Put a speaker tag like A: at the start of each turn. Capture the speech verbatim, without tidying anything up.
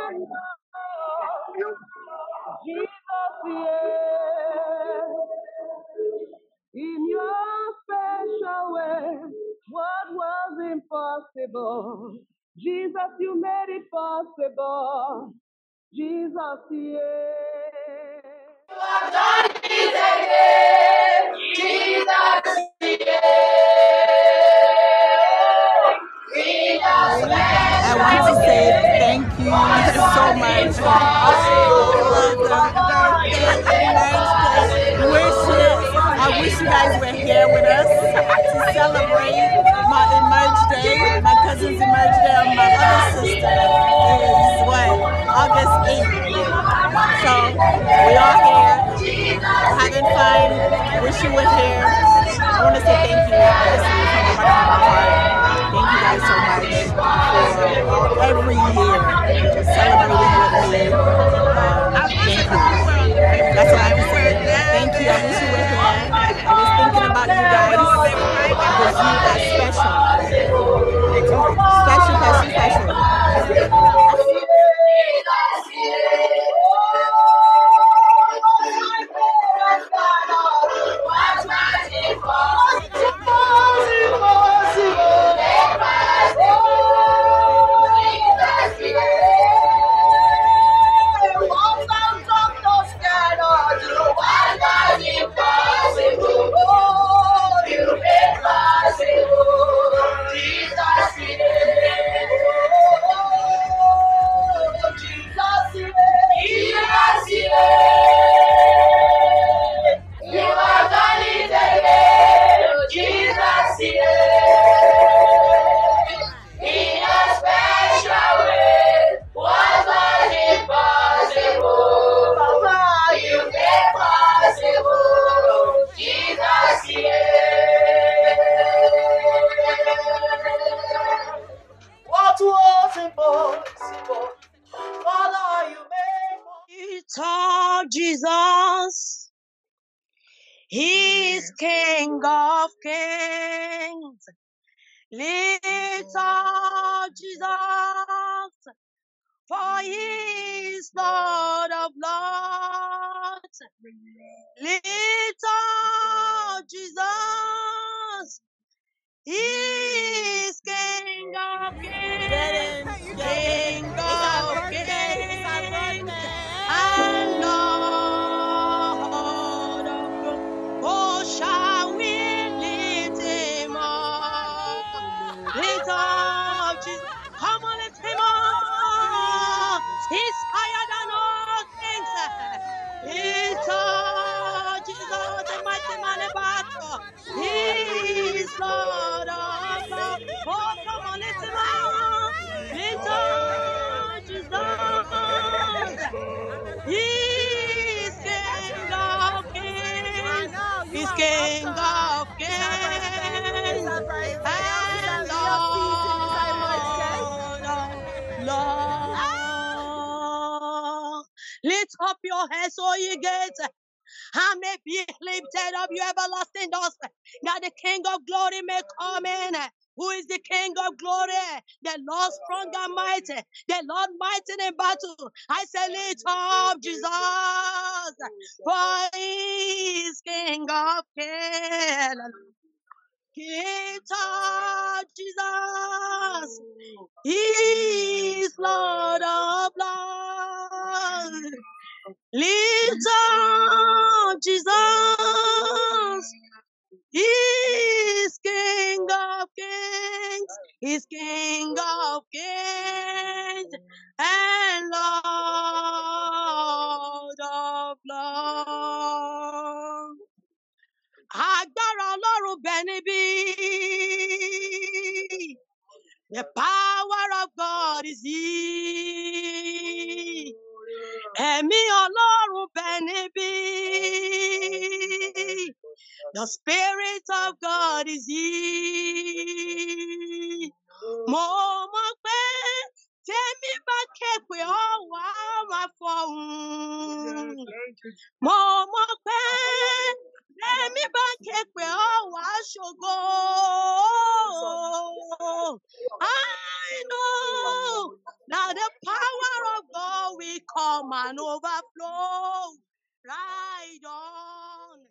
A: Jesus, yeah. In your special way, what was impossible? Jesus, you made it possible. Jesus, yeah. You have done it again. Jesus,
B: I want to say thank you so much for all of the birthday and birthday wishes. I wish you guys were here with us to celebrate my Emerge Day, my cousin's Emerge Day, and my other sister is what, August eighth. So we are here having fun. Wish you were here. I want to say thank you, honestly, from the bottom of my heart. Thank you guys so much for all, every year celebrating with me. Um, thank you. That's all I have to say. Thank you. I wish you were here. I was thinking about you guys because you are special. Special, special, special.
C: Jesus, He is King of Kings. Little Jesus, for He is Lord of Lords. Little Jesus, He is King of Kings, King of Kings, and Lord of Lords. Oh, shall we lift Him up? Lift up Jesus. Come on, lift Him up. He's higher than all things. Lift up Jesus, the mighty man in battle. He is Lord of Lords. Oh, come on, lift Him up. Lift up Jesus. He is King of Kings. He's King of Kings. And Lord of Lords. Lift up your heads, O ye gates, and may be lifted up, you everlasting doors, that the King of glory may come in. Who is the King of glory? The Lord strong and mighty, the Lord mighty in battle. I say, lift up Jesus, for He is King of kings. Lift up Jesus, He is Lord of lords. Lift up Jesus, He is King of kings, He's King of kings, and Lord of lords. Agbára Ọlọ́run bẹ níbí. The power of God is here. Ẹ̀mí Ọlọ́run bẹ níbí. The Spirit of God is here. Mo mọ̀ pé tèmi bá ké pe ọ́ wá máa fọhùn. Mo mọ̀ pé tèmi bá ké pe ọ́ wá ṣògo. I know that Now the power of God will come and overflow. Ride on,